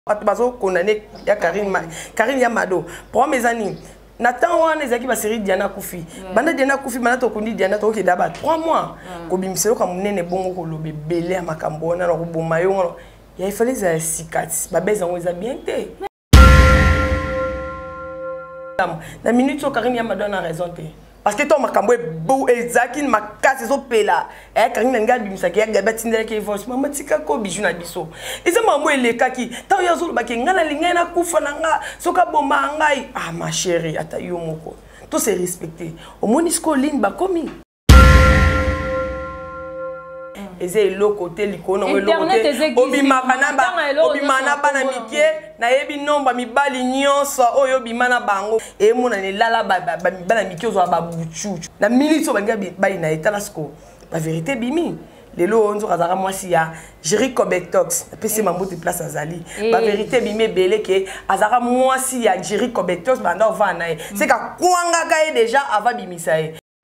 bazo condamné ya Karine Yamado pour mes amis Nathan wana ezaki ba série Diana Koufi banda Diana Koufi banda to kundi Diana to ke daba 3 mois ko bimiselo ka munene bongo ko lobe belé ya makambo wana na ko boma yo ya il fallait za sikati ba beza ngo za bien te na minute so Karine Yamado na raison te parce que toi makambo beau ezaki makasi zo pela Karine nga bimisaki ya gabatindela ke voice mama tika ko biju na biso eza mambo elekaki ta yo zo ba ke ngana linga na kufa na nga soka boma ngai ma chérie ata yo moko to se respecter au monisco ligne ba komi eze lo côté likono we lo côté obimaka na ba obimana bana mikie na yebi nomba mibali nyonso oyo bimana bango e mona ne lala bana mikie zo ba buchu na minute so banga ba ina etala sko la vérité bimi lelo onzo kazaka mwasi ya Jericho Betox pesi mambote place azali la vérité bimi belé ke azaka mwasi ya Jericho Betox banda va na c'est ka kwanga ka déjà avant bimisa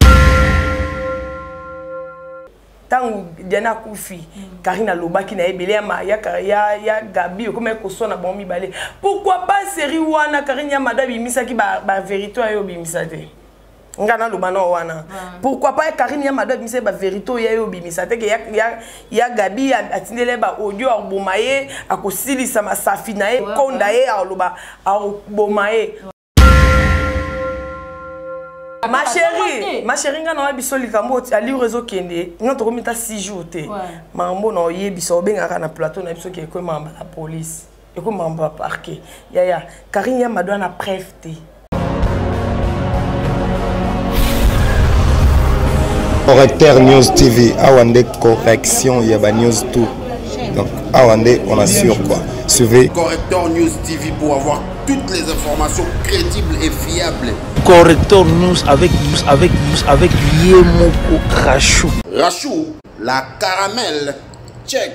tant Diana Koufi Karine Lobaki na ebele ya Gabi comme ko sona bon mibale pourquoi pas série wana Karine Yamado bimisaki ba vérité ayo bimisate ngana lobano wana pourquoi pas Karine Yamado bimisaki ba vérité ayo bimisate ke ya Gabi atindele ba audio abomaye akosilisa masafi na e konda e aloba abomaye ma chérie, nga na biso likambo ali réseau kende nga to komita 6 jours te mambo na yebiso benga na plateau na biso ke ko mamba la police e ko mamba parquet ya Karine Yamado na preuve te Correcteur News TV awande correction ya ba news tout donc awande on assure quoi suivez Correcteur News TV pour avoir toutes les informations crédibles et fiables. Correcteur News avec Yemoko Rachou. Rachou, la caramel, check.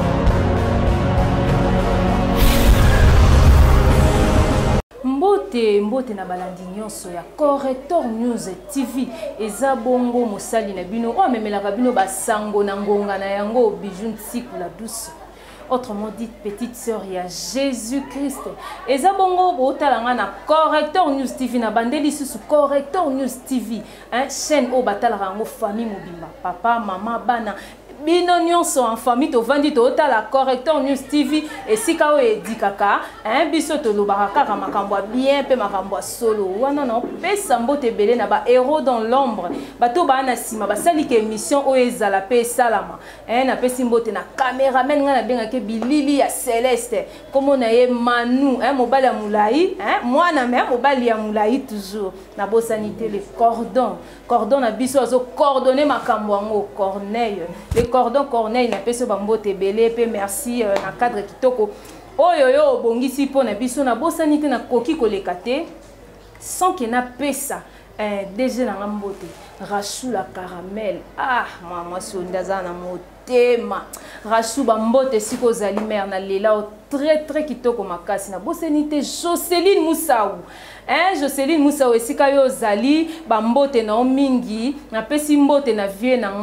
Mbote na balandi nyonso ya Correcteur News TV eza bongo mosali na bino o memelaka bino basango na ngonga na yango bijou ntsiku la douce. Autrement dit, petite sœur, il y a Jésus-Christ. Et ça, bongo, botalanga na Correcteur News TV, na bandeli sous Correcteur News TV, chaîne au batalango famille mobimba, papa, maman, bana. Bino nyonso en famille to vandi to la Correcteur News TV et si ka o edikaka biso to lobaka ka makambo bien pe makambo solo wana no pesa mbote belé na ba héros dans l'ombre bato ba na sima ba sali ke émission o ezala pe salama na pesi mbote na cameraman nga na benga ke bilili ya Céleste comme na ye Manu mobali ya mulai mwana me mobali ya mulai toujours na bosanité le cordon na biso azo coordonner makambo ngo Corneille Corneille na peso bambote belé pe merci na cadre kitoko oyo bongisi po na biso na bosanité na koki kolekate sans que na pesa déjà na mbote Rachou la caramel mama sondaza na motema Rachou bambote siko zali mère na lela très kitoko makasi na bosanité Jocelyne Moussaou Jocelyne Moussaou esika yo zali bambote na mingi na pesi mbote na vie na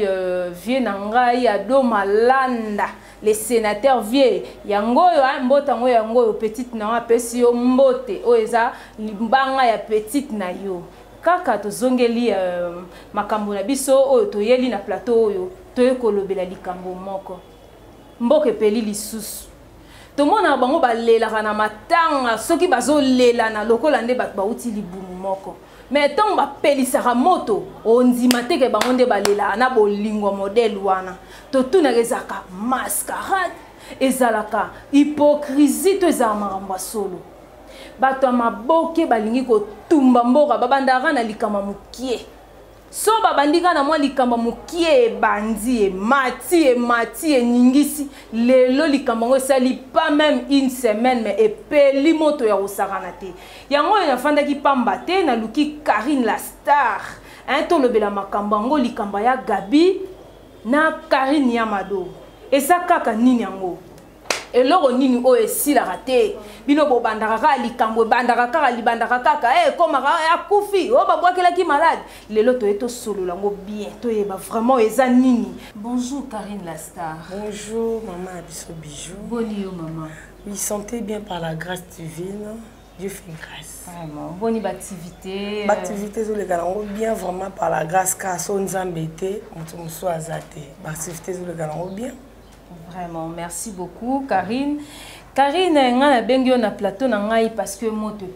ngai ado malanda les sénateurs vieux yangoyo mbota ngo yangoyo petite na pesi yo mbote o eza limbanga ya petite na yo kaka tozongeli makambo na biso oyo toyeli na plateau oyo toyekolobela likambo moko mboke peli lisusu tomona bango balelaka na matanga soki bazolela na lokola nde bato bauti libumu moko mais ntango bapelisaka moto ondima te ke bango nde balelaka na bolingwa modele wana totunaka ezalaka mascarade ezalaka hypocrisie to ezalaka makambo ya solo bato ya maboke balingi kotumba mboka babandaka na likama mokie so babandika na mwa likamba mokie ebandi mati ningisi lelo likamba ngo esali pas même une semaine mais epeli moto ya kosakana te yango oyo nafandaki pamba te naluki Karine la star tolobela makambo yango likamba ya Gabi na Karine Yamado eza kaka nini yango eloko nini o esilaka te bino bobandaka kaka likambo ebandaka kaka libandaka kaka ekomaka akufi o babwakelaki malade lelo toye tosolola yango bien toyeba vraiment eza nini. Bonjour Karine la star. Bonjour maman biso bijou. Boni yo maman. Oui, santé bien par la grâce divine. Dieu fait grâce. Vraiment. Bonne activité. Activité sur le Galango bien vraiment par la grâce car son zambété, on soit azaté. Activité sur le Galango bien. Vraiment, merci beaucoup Karine. Karine nga bengi na plateau na ngai parce que mo te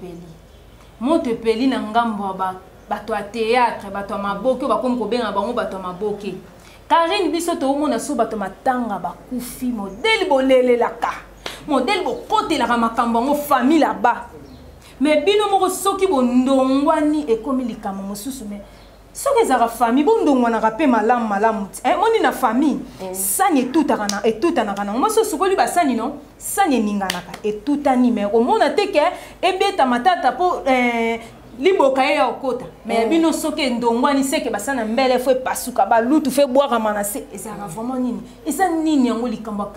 peli na ngambo bato a théâtre, bato a maboke ba comme ko benga bango bato a maboke. Karine biso to mona so bato matanga ba kufi modèle bolele laka. Modèle bo côté la makambo ngo famille là-bas. Mais bino moko soki bondongwani e komi likamo mosusu mais soki ezaka famille bondongwana rape malamu moni na famille sani etutaka na moso sukoli basani non sani eninganaka etutani mais omona te ke ebeta matata po liboka ye ya okota mais bino soki ndongwani seke basana mbele fo epasuka balutu fe bwaka manase ezaka vraiment nini eza nini yango likambo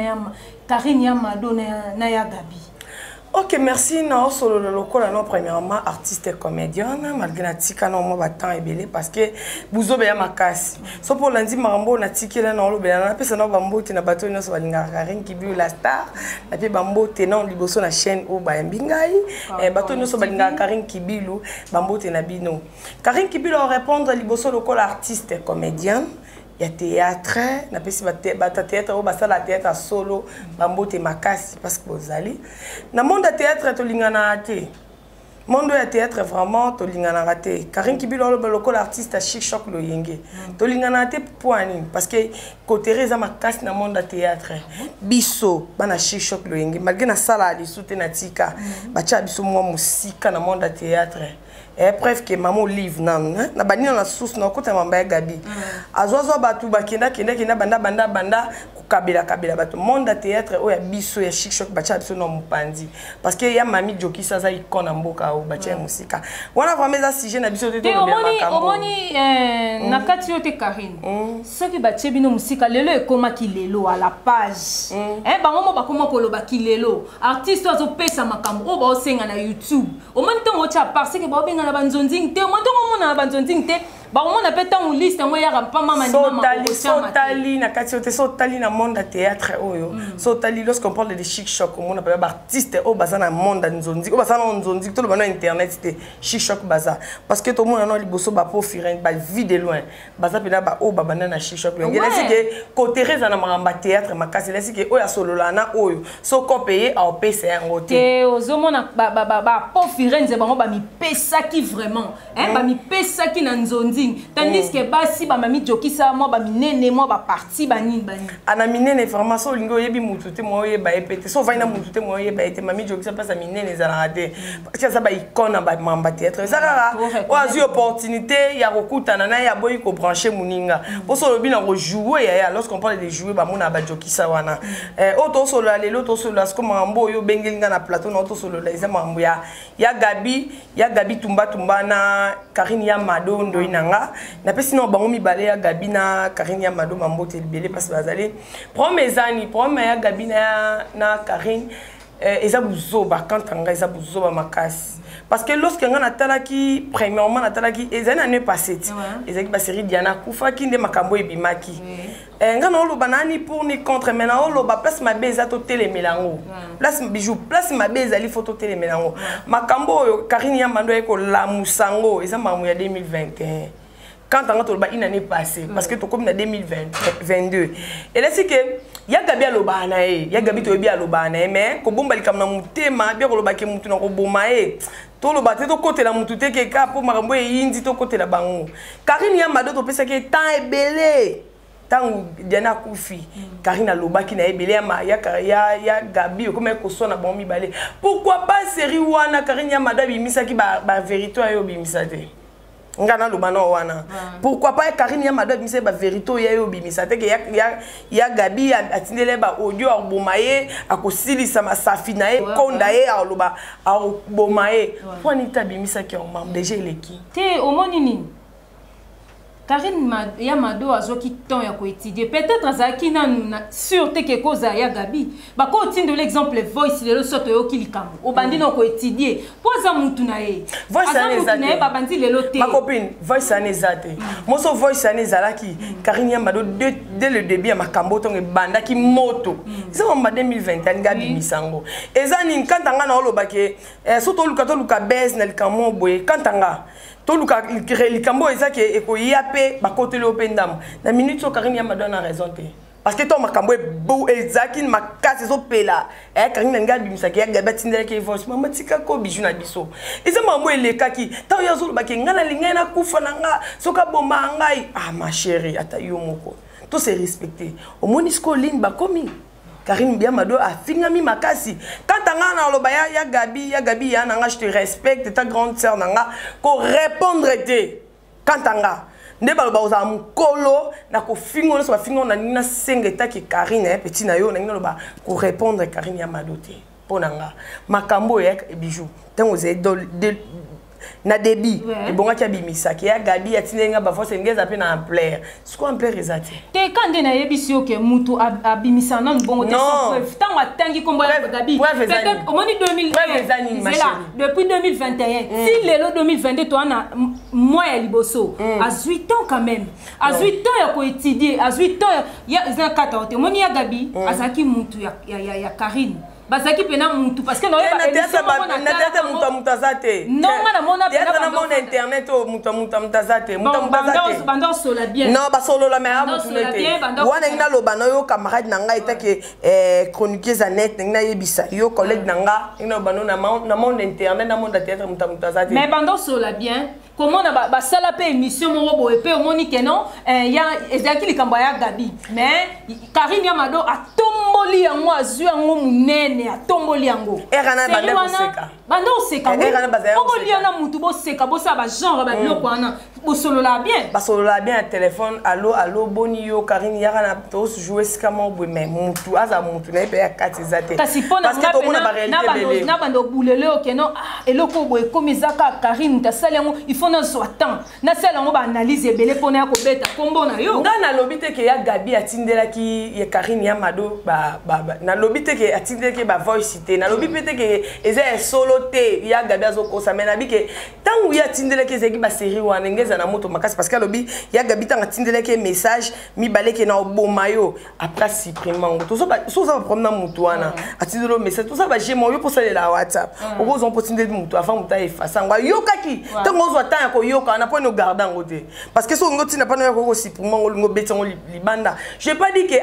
Karine ya Mado na ya Gabi. Ok, merci. Nous solo le local, non premièrement artiste et comédienne, malgré la tika non moi battant et belé parce que bouzo beya makasi. So pour lundi marambo na tiki là non lo beya na pesa no bambo te na bato no so balinga Karine qui la star, na pe bambo te non liboso na chaîne o ba mbingai, et bato no so balinga Karine Kibilu, bambo te na bino. Karine Kibilu répondre liboso local artiste et comédienne. Il y a théâtre, na pesi ba théâtre o basala théâtre solo bambo te makasi parce que bozali na monde théâtre to lingana te monde ya théâtre vraiment to lingana raté Karine Kibilu le local artiste chic choc lo yenge to lingana te poani parce que côté reza makasi na monde théâtre biso bana chic choc lo yenge malgré na sala ali soute na tika ba cha biso mo musika na monde théâtre. Et bref que maman livre na bani na source na kota mamba ya Gabi azozo batu bakenda banda kabila batu monde théâtre o ya biso ya chic choc bacha biso no mupandi parce que ya mami joki saza ikona mboka o bacha musika wana vraiment za sujet na biso te to le makambo omoni na kati yo te Karine soki bache bino musika lelo ekoma kilelo à la page bango mo bakoma koloba kilelo artiste azo pesa makambo o ba osenga na YouTube omoni tongo cha parce que ba benga na banzonzing te mo tongo mona na banzonzing te ba omona peta on liste ngo ya pa mama ni mama sotali na kati yo te sotali na monde théâtre oyo sotali lorsqu'on parle de chic choc on appelle artiste o bazana monde nzonzi o bazana nzonzi to le bana internet te chic choc baza parce que tout le monde na liboso ba profirer ba vie de loin baza pena ba o ba bana na chic choc ngela si que côté reza na mamba théâtre makasi la si que o ya solo lana oyo so ko payer a pesa yango te ozomona ba profirer nze bango ba mi pesa ki vraiment ba mi pesa ki na nzonzi tandis que basi ba mami jokisa moi ba minene moi ba parti ba nini ana minene vraiment so lingo yebi mutu te mo yeba epete so vaina mutu te mo yeba ete mami jokisa pasa minene za rate parce que ça ba icône ba mamba théâtre ça rara o azu opportunité ya kokutana na ya boyi ko brancher muninga po so lobi na ko jouer ya lorsqu'on parle de jouer ba mona ba jokisa wana auto solo lelo to solo as comme mambo yo bengelinga na plateau na auto solo la isa mambo ya Gabi tumba na Karine ya Mado ndoinanga na pesi no bango mibale ya Gabi na Karine ya Mado mambo te libele parce que bazali promesani ya Gabi na Karine eza buzoba quand anga eza buzoba makasi parce que lorsque nga natalaki premièrement natalaki ezali année passée ezaki ba série Diana Kufa ki nde makambo ebimaki nga na oloba nani pour ni contre maintenant oloba place mabe eza to telemelango place bijou place mabe ezali photo telemelango makambo Karine ya Mado eko la musango eza mamu ya 2021 quand on a une année passée parce que tu comme en 2022 et là c'est que ya Gabi alobana ya Gabi to bi alobana mais ko bomba likamna mutema bien ko lobake mutu na ko boma to lobate to côté la mutu te ke ka po makambo yindi to côté la bango Karine ya Mado to pesa ke temps ebele tangu Diana Kufi Karine alobaki na ebele ya Gabi comme ko sona bon mibale pourquoi pas série wana Karine ya Mado bimisa ki ba vérité ayo bimisa te ngana lobano wana pourquoi pas Karine ya Mado bimisa ba vérité ayo bimisa te ke ya Gabi atindele ba audio abomaye akosilisa masafi na ye konda ye aloba abomaye poni ta bimisa ki on mam déjà leki te omoni nini Karine Yamado azoki temps ya ko étudier peut-être azaki na sûreté que cause ya Gabi ba ko tindo l'exemple voice le soto yo kilikambo obandi no ko étudier poza mutu na ye voice anezate ba bandi le loté ma copine voice anezate moso voice anezalaki Karine Yamado dès le début ya makambo to bandaki moto c'est en 2020 Gabi misango ezani kantanga na oloba ke soto luka base na likamo boye kantanga to luka likambo ezaki eko yape ba côté le opendam na minute so Karine Yamado na raison te parce que to makambo beau ezaki makasi zo pela Karine Ngabi misaki ya Gabi tindela ke voice mama tika ko biju na biso eza mambo elekaki ta yazo ba ke ngana linga na kufa na nga soka bomba ngai ma chérie ata yo moko to se respecter au monisco ligne ba komi Karine Yamado a fingami makasi quand tanga na loba ya Gabi ya nanga je te respecte ta grande sœur nanga ko répondre te quand tanga ne ba oza mukolo na ko fingo na so fingo na nina sengeta ki Karine petit na yo na ngina loba ko répondre Karine Yamado te ponanga makambo ya bijou tango ze na débit ebonga kia bimisaki ya Gabi atinenga ba force ngeza pe na ampleur siko ampleur ezati te kande na yebisi oke mutu abimisa na bongo te sans preuve tango atangi kombo ya Gabi peut-être au moni 2021 depuis 2021 si lelo 2022 to ana mois ya liboso à 8 ans quand même à 8 ans ya ko étudier à 8 ans ya za 14 te moni ya Gabi azaki mutu ya Karine bazaki pena mutu parce que no na tete mutu azate non na mona na mona internet mutu azate bando sola bien non ba solo la mais mutu nete wana ina loba no yo camarade nanga etake chroniqueuse net na yebisa yo collègue nanga ina loba no na monde internet na monde théâtre mutu azate mais bando sola bien comment na ba sala pe émission mo bo epé omoni que non ya ezaki likambo ya Gabi mais Karine Yamado atomboli yango azui yango munene atomboli yango erana bande koseka bando seka okoli na mutu bo seka bo sa ba genre ba biloko wana bo solola bien téléphone allo boni yo Karine yarana to jouer skamo bo mais mutu aza mutu na pe ya katizate parce que to mona ba réalité na bando boulele o que non eloko bo ekomizaka Karine ta sala yango il faut na so temps na sala yango ba analyse ebele pona ya ko beta kombo na yo ngana lobite ke ya Gabi atindela ki ya Karine Yamado na lobite ke atindela ke ba voice te na lobi pete ke eza solo te ya Gabi azokosa mais na bi ke tangu ya atindela ke zeki ba série wana ngeza na moto makasi parce que lobi ya Gabi tanga atindela ke message mi baleke na obomayo après supprimer to so za problème na moto wana atindela message to ça ba jemo yo posa la WhatsApp okozo potinde moto avant moto efasa ngwa yokaki tango zo tanga ko yoka na point no garder ngote parce que so ngoti na pas no ko supprimer ngo betango libanda j'ai pas dit que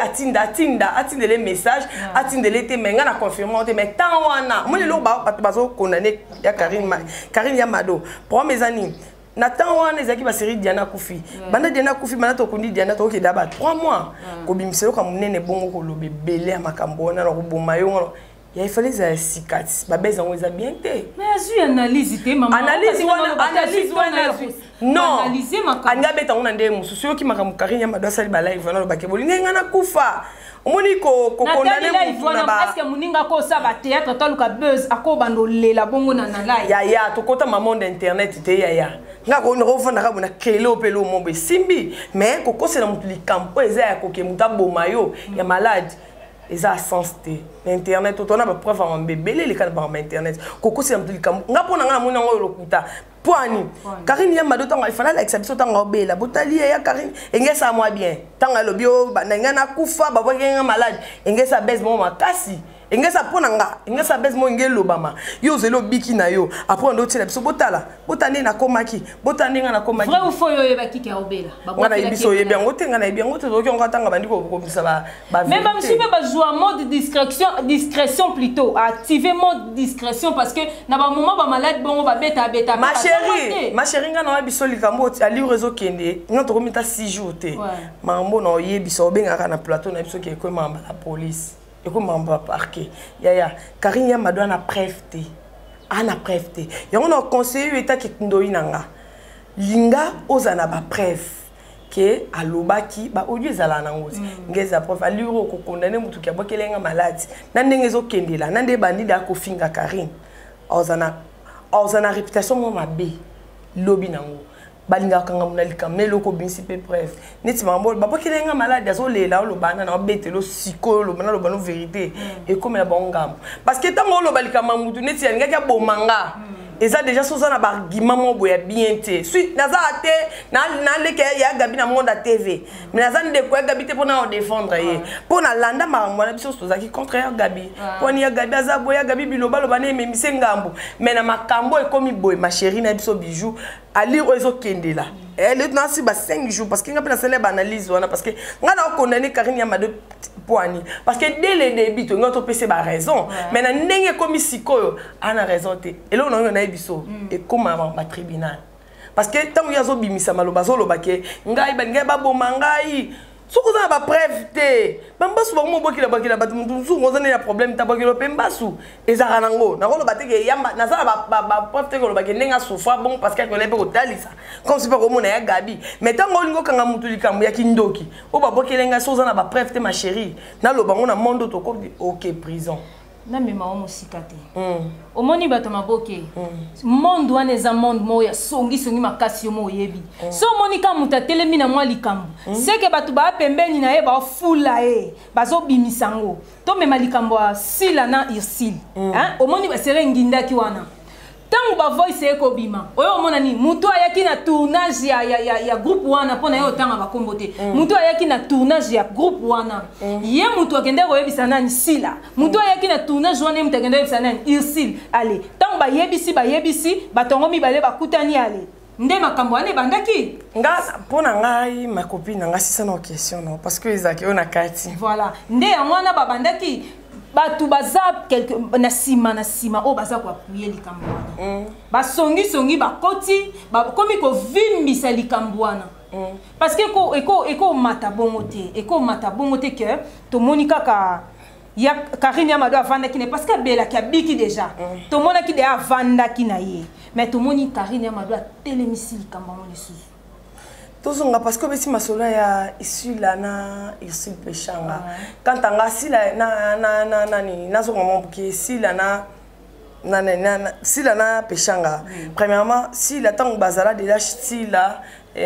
atinde les messages atinde les te menga na confirmer te mais tant wana moi le ba bazo condamner ya Karine Yamado pour mes amis na tant wana ezaki ba série Diana Kufi banda Diana Kufi banda to kundi Diana to ke daba 3 mois ko bimiselo ka munene bongo ko lobe belé makambo na ko boma yo il fallait ça cicatrice ba beza ngo eza bien te mais azu analyse te maman analyse non analyser makambo anga beta ngona nde mususu yo ki makambo Karine Yamado asali ba live na loba ke bolinga na kufa omoni ko condamner mutu ba est-ce que muninga ko sa ba théâtre to luka buzz akobando lela bongo na live ya to kota ma monde internet te ya nga ko no fanda ka bona kelo pelo mombe simbi mais ko kosela mutu likampo eza ya ko ke muta bomayo ya malade eza sens te internet to na ba preuve en bébé les cas par internet ko kosela mutu likampo nga pona nga mona ngo lokuta Poani, Karine Yamado tanga il fallait l'exception tanga obela botali ya Karine engesa moi bien tanga lobio ba na kufa ba boyenga malade engesa base mo makasi engesa ponanga engesa base mo ngelo bama yo zelo biki na yo après ndo tela biso botala botane na komaki botane na komaki vrai ou faux yo yeba kiki obela ba botala biso yebi ngo tenga na yebi ngo te zo kyonga tanga bandiko ko bisa ba mais ba msibe ba jouer mode discrétion plutôt activer mode discrétion parce que na ba moment ba malade bongo ba beta ma chérie nga na biso likambo ali réseau kende nga to komita 6 jours te mambo na yebiso obenga na plateau na biso ke ko mamba la police et comme on va parquer ya Karine Yamado na preuve te yango na conseiller eta ki ndoi nanga linga ozana ba preuve ke alobaki ba audio ezala na ngozi ngeza preuve aliro ko condamner mutu ki abokelenga malade na ndenge ezokendela na nde bandida ko finga Karine ozana réputation mo mabe lobi nango balinga kanga muna likamne loko binsi pe bref neti mambo babo kilenga malade azo lela lo bana na betelo siko lo bana lo bana vérité et comme la bongam parce que tango lo balikama mutu neti ya ngaki bomanga eza déjà soza na bargument mo boya bien te suite naza ate na leke ya gabi na monde TV mais naza de quoi gabi te pona défendre ye pona landa marango na biso soza ki contraire gabi poni ya gabi aza boya gabi biloba lo bana memise ngambo mais na makambo e komi boy ma chérie na biso bijou ali ozo kendela elle est dans 5 jours parce que nga pena célèbre analyse wana parce que nga na condamner Karine Yamado poani parce que dès le début to nga to pese ba raison mais na ndenge komi sikoyo ana raison te et là on a biso et comme ba tribunal parce que tant yazo bimisa maloba zo lobake ngai ba ngai ba boma ngai soko za ba preuve te bambasu ba mo bokila bakila bat mutu ngoza ne ya problème ta bakilo pembasu ezara nango na ko bateke yamba na za ba preuve te ko lobake nenga souffra bon parce que ko lebe ko talisa comme si pas ko mona ya gabi mais tango lingo kanga mutu likambo ya kindoki o ba bokelenga soza na ba preuve te ma chérie na lobango na mondo to ko OK prison na mema o musikate omoni bato maboke monde wana eza monde mo ya songi makasi yo mo yebi so omoni ka muta telemi na mwa likambo seke bato ba pembeni na ye ba fula e bazo bimisango to mema likambo sila na irsil omoni ba sere ngindaki wana tango ba voice eko bima oyo omona ni mutu ayaki na tournage ya groupe wana pona yo tanga ba kombote mutu ayaki na tournage ya groupe wana ye mutu akende ko yebisa nani sila mutu ayaki na tournage wana mutu akende yebisa nani irsil ale tango ba yebisi batongo mibale bakutani ale nde makambo ane bandaki nga pona ngai ma copine nga sisa no question non parce que ezaki on a kati voilà nde yango ba bandaki batu baza quelque na sima o baza kwa puye likambo wana ba songi bakoti ba komi ko vimbisa likambo wana parce que eko mata bongo te que to monika ka ya Karine Yamado avanda ki ne parce que bela ki abiki déjà to mona ki de avanda ki na ye mais to moni Karine Yamado a telemisi likambo wana lisusu tozonga parce que besi masolo ya ici là na ici pechanga quand anga si la na nani nazonga mombuki ici là na si la na pechanga premièrement si la tango bazala de la si là et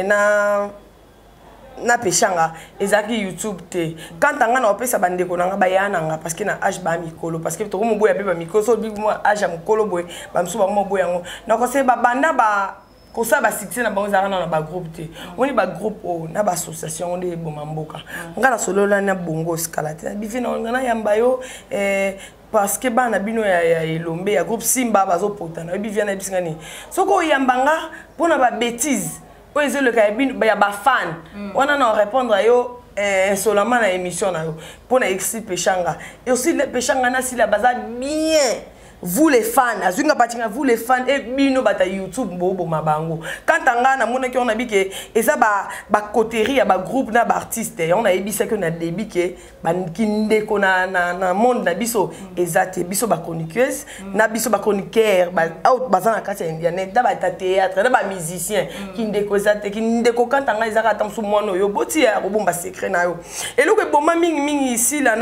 na pechanga ezaki YouTube te quand anga na opesa bandeko nanga bayana nga parce que na age ba mikolo parce que to mo boya be ba mikolo so bi mo age mukolo boy ba msu ba mo boya ngo na ko se ba banda ba ko sa ba succès na bango zara na ba groupe te on ba groupe o na ba association de bomamboka ngala solo la na bongo skalate bi fina ngana yamba yo parce que bana bino ya elombe ya groupe Simba bazo potana bi vient na bisingani soko yambanga pona ba bêtise o ezelo ka ya ba fan on a répondre yo seulement na émission na yo pona exi pechanga et aussi le pechanga na si la baza bien vous les fans azunga patinga vous les fans et bino bata YouTube bobo mabango quand anga na mona ki on a bi ke eza ba coterie ya ba groupe na ba artiste on a ebisa que na débit ke ba kinde ko na monde na biso ezate biso ba chroniqueuse na biso ba chroniqueur ba out bazana kati ya net da ba théâtre da ba musicien kinde ko ezate kinde ko quand anga ezaka tam su mono yo boti ya ko bomba secret na yo et lo ke bomba mingi ici là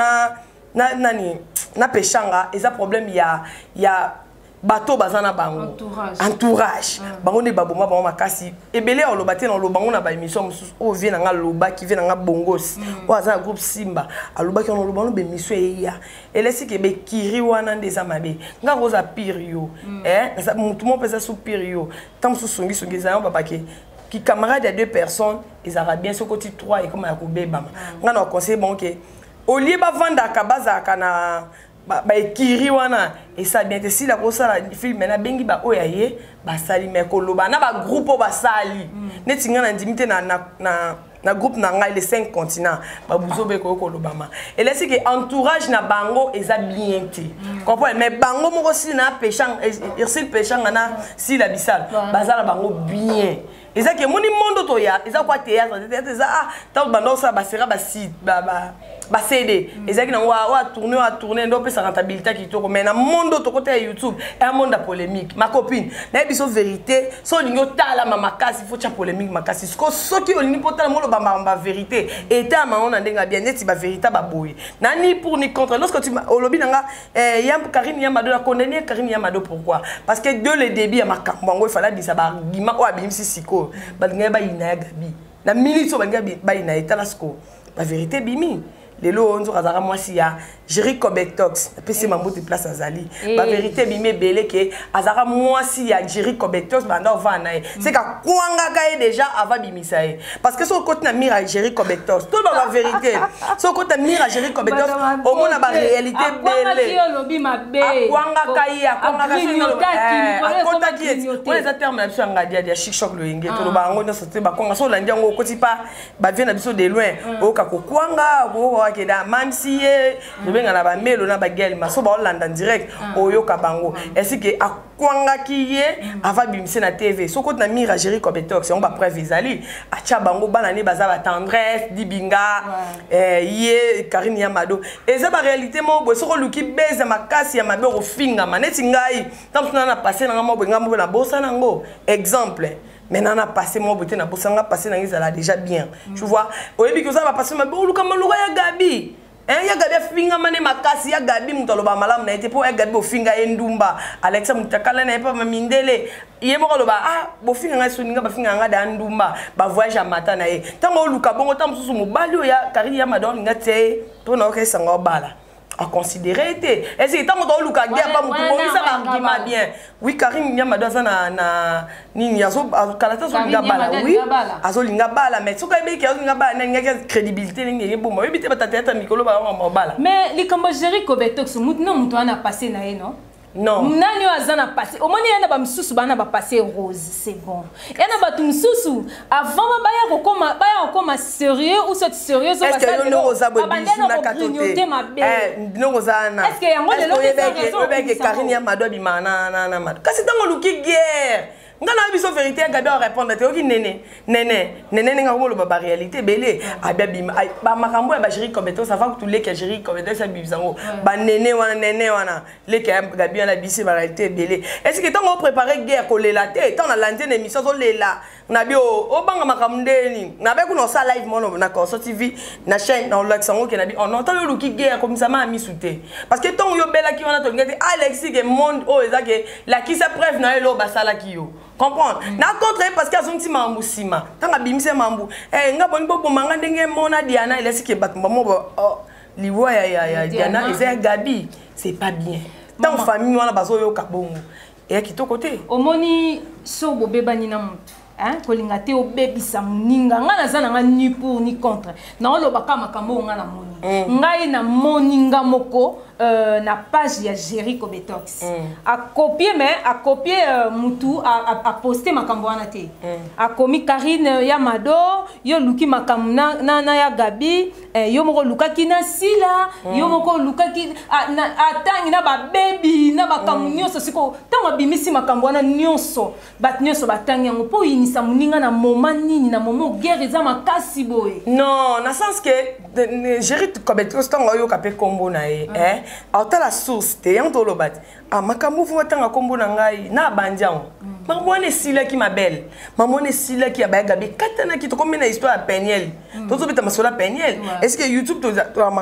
nani na pechanga eza problème ya bato bazana bango entourage bango ne baboma bango makasi ebele o lobate na lobango na ba émission o vient nga loba qui vient nga bongos o aza groupe Simba aloba ki on lobango be mission ya elesi ke be kiri wana ndeza mabe nga roza pirio mutu mo pesa sous pirio tam sous songi za baba ke qui camarade à 2 personnes ils aura bien ce côté 3 et comme ya ko beba nga na conseil bon ke au lieu ba vanda kabaza kana ba ekiri wana et ça bien si la kosala film na bengi ba oyaye ba sali meko loba na ba groupe ba sali netinga na ndimite na groupe na ngai les 5 continents ba buzobe ko lobama et laisse que entourage na bango eza bien te comprends mais bango moko si na pechang irsil pechang na si la bisal bazala bango bien eza que moni mondo to ya eza kwa théâtre eza tant bando ça ba sera ba si ba ba CD ezaki na wa tourner ndo pesa rentabilité qui toko mais na monde to côté YouTube et un monde de polémique ma copine na biso vérité so lingo tala mama kasi faut cha polémique makasi soki olingi potala molo ba vérité et ta ma on ndenga bien neti ba vérité ba boy na ni pour ni contre lorsque tu olobi nanga yam Karine Yamado la condamné Karine Yamado pourquoi parce que de le débit à makambo il fallait dire ça ba gima o abimsi siko ba ngai ba ina gabi na minute so ba ngai ba ina etala sko la vérité bimi lelo onzo kazara mwasi ya Jerry Kobetox pesi mambo te place azali la vérité bimi belé que azara mwasi ya Jerry Kobetox banda va na c'est ka kwanga ka déjà avant bimisa parce que so côté na mira Jerry Kobetox tout la vérité so côté mira Jerry Kobetox au moins la réalité belé kwanga ka ya kwanga ka kota ki on les termes na biso ngadia dia chic choc le ngé to ba ngo so te ba kwanga so la ndango koti pa ba vient na biso de loin o ka kwanga o que da même si benga na ba melo na ba gel maso ba Hollande en direct oyoka bango est-ce que akwanga kiye ava bimse na TV soko na mira Jerry Kobetox on ba preuve ezali acha bango bana ne baza ba tendresse dibinga ye Karine Yamado eza ba réalité mo bo soko luki beza makasi ya mabe ofinga maneti ngai tant na passer na mo bo ngambo na bosa nango exemple. Maintenant, on a passé mon beauté, on a passé dans les déjà bien. Tu vois, au début, que ça va passer, mais bon, le camarade, il y a Gabi. Il y a Gabi, finga mané makasi, il y a Gabi, mutaloba malam, n'a été pour Gabi, au finga endumba. Alexa mutakala n'a pas mindele. Il y a mort là-bas, ah, bon finga, soninga, finga, ngada endumba, ba voyage à matana. Tant que le cabon, tant que sous mon balio, il y a Karine Yamado, il y a té, ton ok, ça va bala. À considérer est-ce que tant que Luka guerre pas mon ça va bien oui Karine Yamado na ni yazo kalata so linga bala oui azo linga bala mais so ka be ki azo linga bala na nga crédibilité ni bon moi bité ba tata mikolo ba bala mais les kambo Jerry Kobetox mutno muto ana passé na non non nani azana passé au moins yana ba msusu bana ba passé rose c'est bon yana ba tu msusu avant baya koma sérieux ou cette sérieux est-ce que no rosa bo bisu na katote no rosa na est-ce que yango le que Karine Yamado bi mana na kasi tango luki guerre ngana biso vérité Gabi on répondre te oki nene nga ko lo ba réalité belé ababi ba makambo ba Jerry Kobetox ça va que tous les que Jerry Kobetox ça bizango ba nene wana les que Gabi on a bisi ba réalité belé est-ce que tant on préparer guerre ko lela te tant na lanterne émission so lela na bi o banga makamde ni na be ku no sa live mono na ko so TV na chaîne na Luxembourg que na bi on entend le qui guerre comme ça ma mi souté parce que tant yo bela ki wana to ngati Alexis que monde o ezake la qui sa preuve na elo ba sala ki yo comprendre na contre parce que azonti mambu sima tanga bimise mambu nga boni bobo manga ndenge mona Diana il est que batumba mo liwa ya Diana et Gabi c'est pas bien tant famille wana bazo yo kabongo et kito côté omoni so bobeba ni na mutu hein kolinga te obebisa muninga nga nazana nga ni pour ni contre na olobaka makambo nga na moni ngai na moninga moko na page ya Jerry Kobetox a copier mais a copier mutu a poster makambo wana te a komi Karine Yamado yo luki makamna na ya Gabi yo moko lukaki na sila yo moko lukaki atangi na ba baby na makambo nyonso siko tango bimisi makambo wana nyonso bat nyonso batangi yango po inisa muninga na moment nini na moment guerre za makasi boye non na sens que Jerry Kobetox tango yo kapé kombo na autant la source te yanto lobat makambo fu watanga kombo na ngai na bandiango mamone sila ki ma belle mamone sila ki ba Gabi katana ki to comme na histoire Peniel to to bita masola Peniel est-ce que YouTube to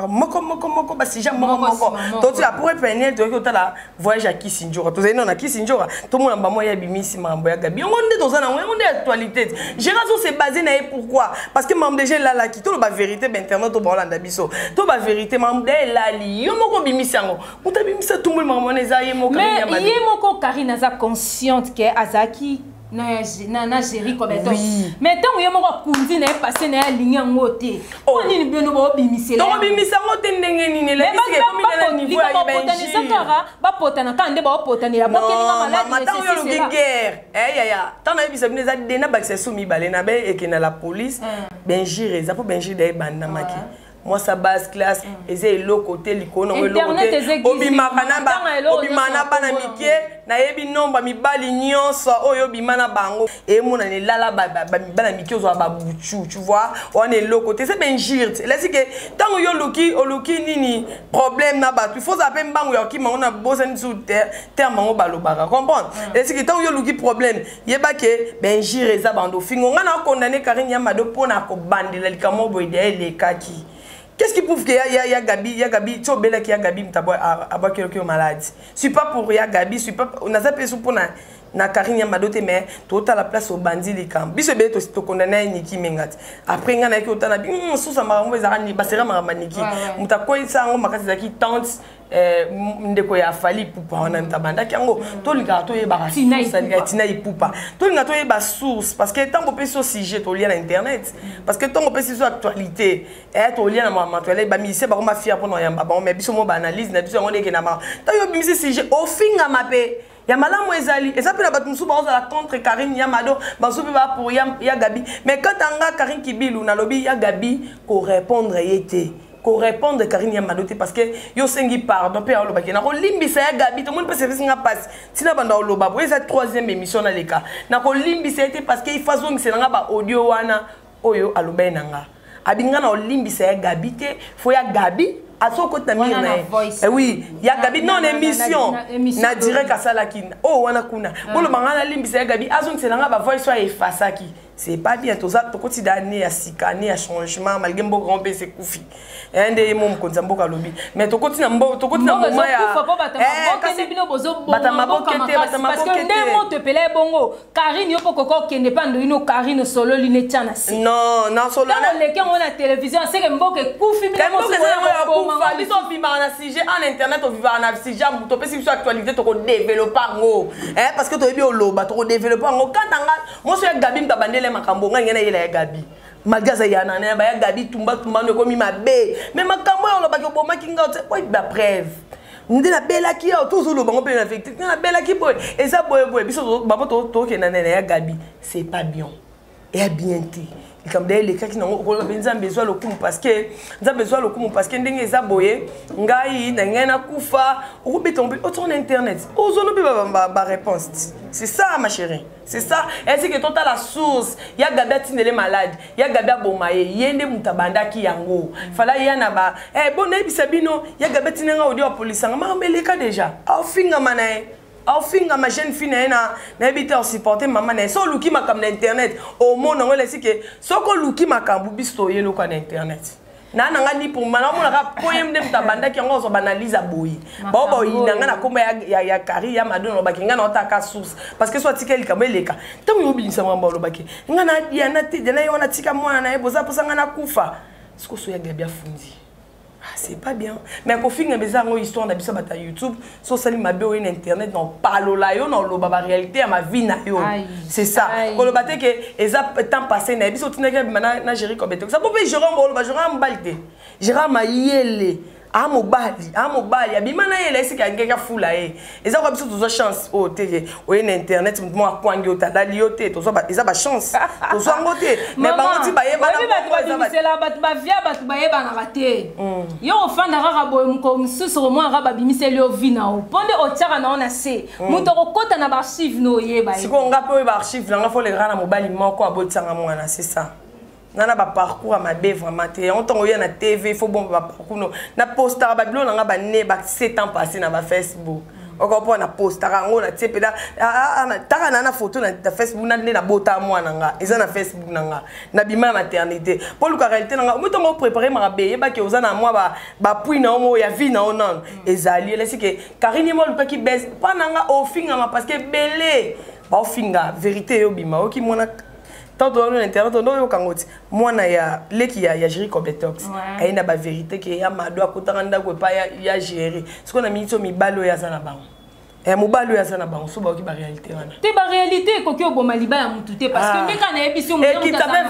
moko ba si jamais moko to tu après Peniel to to la voyage à Kisinjora to zeno na Kisinjora to mona ba moya bimisi mambo ya Gabi on dans un on est actualité génération c'est basé na pourquoi parce que mambo déjà là qui to ba vérité internet to ba Hollande biso to ba vérité mambo là li yo moko bimisi yango uta bimisa tout le monde za ye moko mais ye moko Karine za consciente que azaki na Jerry Kobetox mais tant yo moko kundi na passé na ligne ngote oni ni beno bo bimisela to bimisa ngote ndenge nini la est-ce que comme na niveau ya Benji sakara ba potana kande ba potana la bokelinga malade c'est ça guerre ya tant na bisa bine za dena ba accès sumi balé na be ekena la police Benji reza po Benji de banda maki moi sa base classe eza elo côté likono elo côté obimana bana mikie na yebi nomba mibali nyonso oyo bimana bango et mona ne lala bana mikie ozo ba buchu tu vois on est elo côté c'est ben girt là c'est que tant yo oluki nini problème na ba il faut zapper mbango yo ki mangona bosen sous terre mango balobaka comprendre là c'est que tant yo oluki problème yeba ke ben girt eza bando fingo ngana condamner Karine Yamado pona ko bandela likamo boide le kaki. Qu'est-ce qui prouve qu'il y a Gabi, tu sais qu'il y a Gabi, tu as quelqu'un malade. Je suis pas pour Gabi, je suis pas. On a zappé sur pour na Karine Yamado mais tu as la place au bandit les camps. Biso be to condamné Niki Mengat. Après ngana ki otana bi sous ça mara ngweza ni basera mara Niki. Muta ko isa ngo makati zaki tante ndeko ya fali pupa ona ntabanda kiango to linga to yeba tina ipupa. To linga to yeba source parce que tant qu'on peut sur sujet to lien à internet parce que tant qu'on peut sur actualité to lien na matwele ba mi se ba ko ma fier pour no yamba ba mais biso mo ba analyse na biso ngo ndeke na ma. Ta yo bimisi sujet au finga mape ya malamu ezali et ça peut la battre musu ba la contre Karine Yamado ba so ba pour ya Gabi mais quand anga Karine Kibilu na lobby ya Gabi ko répondre yete ko répondre Karine Yamado parce que yo sengi pardon pe oloba ke na ko limbisa ya Gabi tout le monde peut service nga passe tina banda oloba bo eza troisième émission na leka na ko limbisa yete parce que il faut zongi senanga ba audio wana oyo aloba nanga abinga na limbisa ya Gabi te fo ya Gabi à son côté oui il y a Gabi non émission na direct à salaki oh wana kuna pour le mangana limbisa ya Gabi azong selanga ba voice soit effacaki c'est pas bien tout ça to quotidien à sikané à changement malgré mbo grand PC koufi ende mom konza mboka lobi mais to quotidien moment ya parce que ndemo te pele bongo Karine yo poko kende pa ndo Karine solo line tchana si non solo na le on la télévision c'est que mboka koufi biso vivre na sujet en internet on vivre na sujet to pesi sur actualité to ko développer ngo parce que to ebi oloba to ko développer ngo quand anga mo so ya Gabi mtabandele makambo ngana yela ya Gabi magaza yana na ba ya Gabi tumba no komi mabe mais makambo ya oloba ko boma kinga o ba preuve ndela bela ki o toujours lo bango pe na affecté na bela ki boy et ça boy biso babo to ke na ya Gabi c'est pas bien et bien ti comme d'ailleurs les cas qui n'ont pas besoin le coup parce que ils ont besoin le coup parce que ndenge zaboye ngai na kufa ou betombe autour d'internet ozono pe ba réponse c'est ça ma chérie c'est ça est-ce que toi la source ya Gabi tinele malade ya Gabi bomaye yende mutabanda ki yango fala yana ba bon na bisabino ya Gabi tinenga audio police ngama meleka déjà au finga manae au finga ma jeune fille na habité en supporter maman na so luki makam na internet au monde on laisse que soko luki makambu biso yelo kwa na internet na nanga ni pour mana mona ka poem dem tabanda ki ngo so banalise boyi ba inanga na komba ya Karine Yamado no bakinga na otaka source parce que soit tikeli kameleka tamu yobinisa mamba lo baki ngana ya na te de na yona tika mwana na eboza posanga na kufa siko so ya Gabi afundi. C'est pas bien. Mais quand on fait une histoire d'habiter sur YouTube, sur celle ma bio et internet, non parle là yo non la réalité à ma vie na yo. C'est ça. Quand le baté que les temps passé na biso tineke na gérer comme ça peut gérer un balde. Gérer ma yele. Amobali abimana yele c'est quelqu'un fula et ça comme ça toute chance au télé au internet moi kwangi otadali yote to so ba eza ba chance to so ngote mais ba ngoti ba yeba na c'est la ba via ba to ba yeba na raté yo ofanda rara boy mko msusu mo raba bimiseli yo vina o ponde o tsara na ona se muto ko kota na ba archive no yeba siko ngapo ba archive nga fo le rana mobali moko abotsanga mwana c'est ça. Nana ba parcours à ma bé vraiment té on t'en na TV faut bon ba parcours no na poster ba bilo nga ba ne ba 7 ans passé na ba Facebook on comprend na poster ngo na tepeda taka na photo na Facebook na ne na bota mwana nga eza na Facebook nanga na bima maternité pour le réalité nga mo tongo préparer ma bé ba ke ozana moi ba puis na mo ya vie na onan ezali là c'est que Karine mo le ki baisse pas nanga au finga parce que belé ba au finga vérité yo bima o ki mona tant dans l'internet on doit kangoti mwana ya leki ya gérer compétence et na ba vérité que ya mado akotanga ko pa ya gérer ce qu'on a mis sur mi balo ya sana bango et mobalo ya sana bango so ba ki ba réalité wana te ba réalité ko ki oboma liba ya mutu te parce que ndeka na ebiso mu et qui t'avait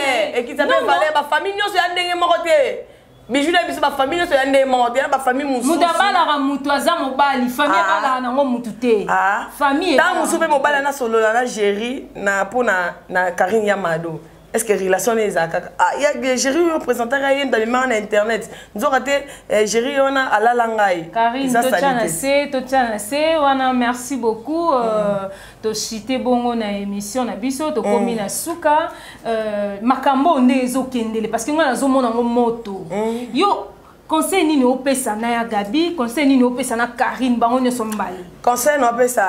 valé ba famille nyonso ya ndenge moko te bijou na biso ba famille nyonso ya ndenge moko te ba famille musu mutabala ka mutu aza mobali famille bala na ngo mutu te famille ta musu pe mobali na solo na gérer na pona na Karine Yamado est-ce que relation les a il y a géri représentateur dans les mains internet nous avons raté géri on a à la langue Karine tochana c'est wana merci beaucoup to cité bongo na émission na biso to komi na suka makambo ndezo kendele parce que ngana zo mona moto yo conseil ni no pesa na ya Gabi conseil ni no pesa na Karine bango ne sombali conseil no pesa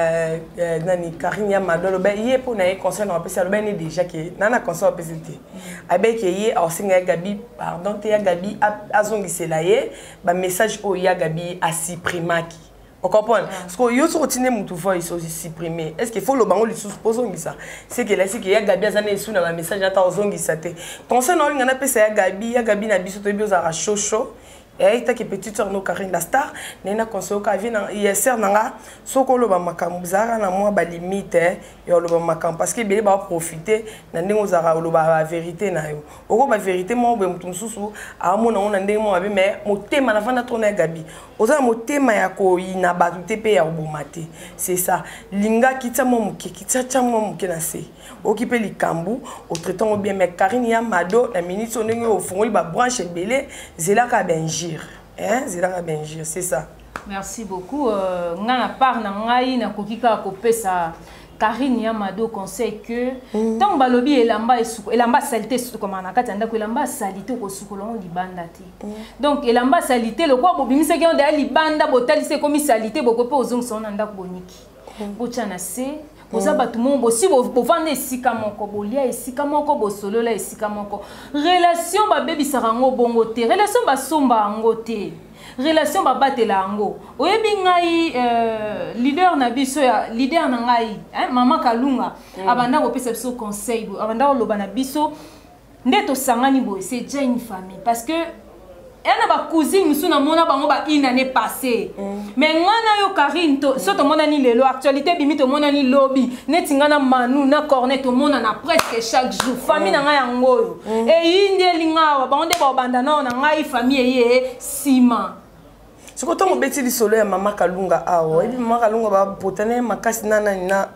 nani Karine ya madolo be yé pour na conseil no pesa le ben déjà que nana conseil pesa te avec yé au singa Gabi pardon te ya Gabi azongisela ye ba message o ya Gabi a supprimaki. On comprend. Parce que yo so tine mutu fo iso supprimer. Est-ce qu'il faut le bango li suppose ngisa? C'est que là c'est que ya Gabi azana esu na ba message ata ozongisa te. Conseil no ngana pesa ya Gabi na biso to biso za chocho. Et ta qui petite sœur no Karine la star, nena conseil ka vi na ISR nanga soko lo ba makambu zara na moi ba limite yo lo ba makambu parce que bele ba profiter na ndengo zara lo ba vérité na yo. Oko ba vérité mo be mutu mususu amona ona ndenge mo abi mais motema na fanda tona Gabi. Oza motema ya ko ina ba tepe ya obomate. C'est ça. Linga kitsa mo muke kitsa cha mo muke na se. Occupé likambu au traitant bien mais Karine ya mado la minute on ndenge au fongoli ba branche belé zela ka benjir. Hein, zela benjir, c'est ça. Merci beaucoup. Ngana part na ngai na kokika ko pesa Karine Yamado conseille que tant balobi elamba salité comme na kati ndako elamba salité ko sukolon libanda te. Donc elamba salité le quoi bobimisa ki on de libanda botali c'est comme salité boko pe ozong son ndako boniki. Bochana se boza batu mo si bo vande esika moko bolia esika moko bo solola esika moko relation ba bebi sarango bongo te relation ba somba ngo te relation ba batela ngo oyebi ngai leader na biso ya leader na ngai mama Kalunga abanda ko pesa biso conseil abanda ko loba na biso ndeto sangani bo c'est déjà une famille parce que elle ba cousine musu na mona bango ba une année passée mais ngana yo Karine to so to mona ni lelo actualité bimi to mona ni lobby neti ngana manu na cornet to mona na presque chaque jour famille na ngai ngoyo e inde linga ba onde ba banda na ngai famille ye sima ce que ton beti li solo ya mama Kalunga awo et mama Kalunga ba potane makasi na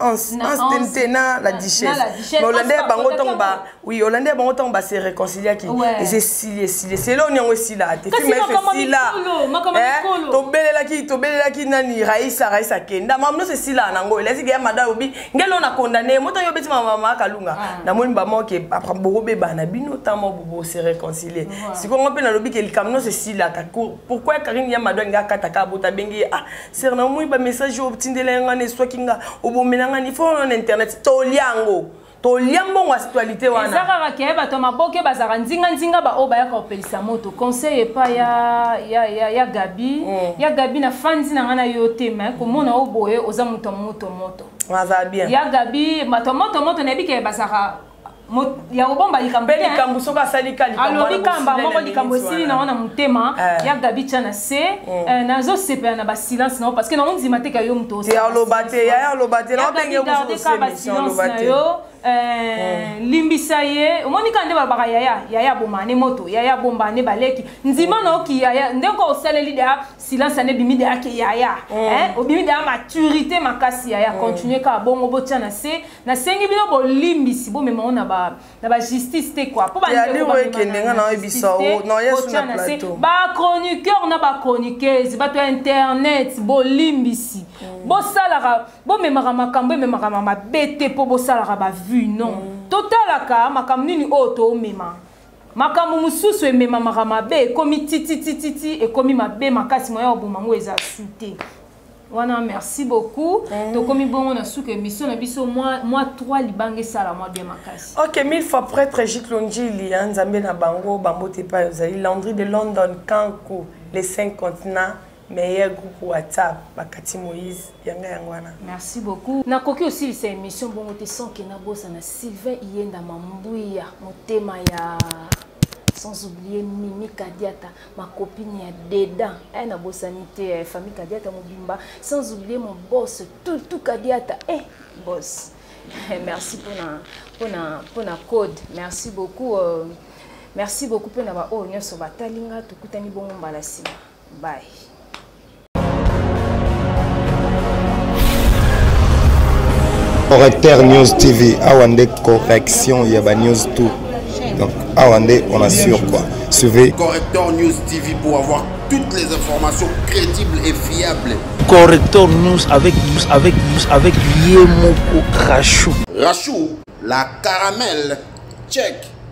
na la duchesse mais Hollandais bango tomba oui Hollandais bango tomba se réconcilier qui et c'est c'est là on est aussi là te filme c'est là to belela ki nani Raisa kenda mamno c'est là nango il a dit que madame obi ngelo na condamné moto yo beti mama Kalunga na moni ba mo ke après bobo beba na bino tamo bobo se réconcilier si ko ngopé na lobi ke likamno c'est là pourquoi Karine ya madame nga kataka bota bengi ah c'est na moi ba message obtindela ngane soit kinga obomela il faut en internet toliango toliambo actualité wana ezaka ke bato maboke bazaka nzinga ba o ba ya kopelisa moto conseil pa ya Gabi ya Gabi na fandi na ngana yo tema ko mona oboye oza moto waza bien ya Gabi moto na bike bazaka ya obomba likambo soka salika likambo sili na wana mutema ya Gabi chana se nazo sepa na ba silence na parce que na onzi mateka yo muto ya lobate na benge yo limbisa ye omonika nde babaka yaya bomane moto yaya bombane baleki nzima na oki yaya ndeko osaleli da silence ane bimi de ake yaya obimi de maturité makasi yaya continuer ka bongo botia na se na sengi bino bo limbisi bo mema na ba justice te quoi po ba ndeko kendenga na ebisa no yesu na plateau ba chroniqueur na ba chroniqueuse ba to internet bo limbisi bo salara bo mema makambo mema mabete po bo salara ba non totalaka makambo nini oto mema makambo mususu emema makamabe komi titi et komi mabe makasi moya obumango eza sute wana merci beaucoup to komi bongo na suka émission na biso moi 3 libange sala moi bien makasi OK 1000 fois prêtre Jiklonji li nzambe na bango bambote pa ezali Landry de London Kanko les 5 continents meilleur groupe WhatsApp Bakati Moïse yanga yangwana. Merci beaucoup. Na koki aussi cette émission bon te son ke na bossa na Sylvain Yenda Mambuya motema ya sans oublier Mimi Kadiata ma copine ya Deda na bossa nité famille Kadiata mobimba sans oublier mon boss tout Kadiata boss. Merci pour na code. Merci beaucoup pour na ba o nyoso batalinga tukutani bongo mbalasi. Bye. Correcteur News TV, Awande correction, il y a news tout. Donc, Awande, on assure quoi. Suivez Correcteur News TV pour avoir toutes les informations crédibles et fiables. Correcteur News avec Yemoko Rachou. Rachou, la caramel, check.